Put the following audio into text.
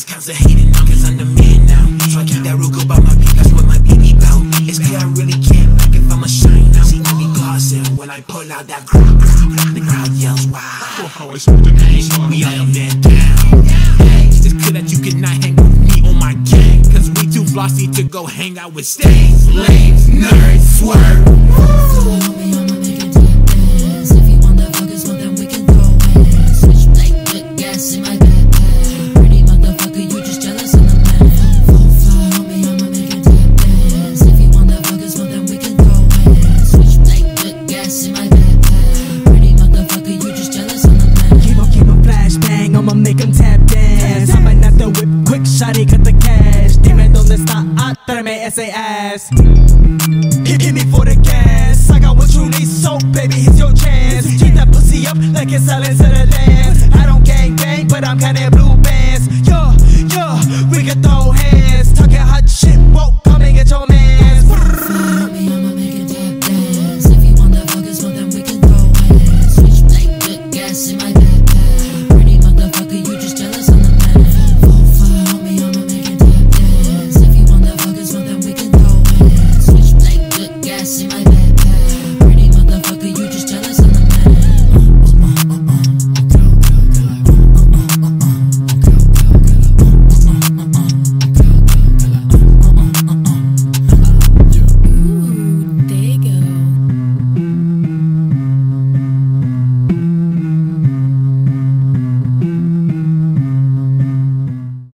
niggas constant hating now, cause I'm the man now. So I keep that Ruger by my beat, that's what my BB belt. It's clear I really can't like if I'm a shine now. See me glossing when I pull out that crowd. The crowd yells wow. We all man down. It's clear that you cannot hang with me on my gang, cause we too flossy to go hang out with stays, lames, nerds, swerve. I'ma make him tap dance. I might not the whip quick, shawty cut the cash. Dime donde está, tráeme ese ass.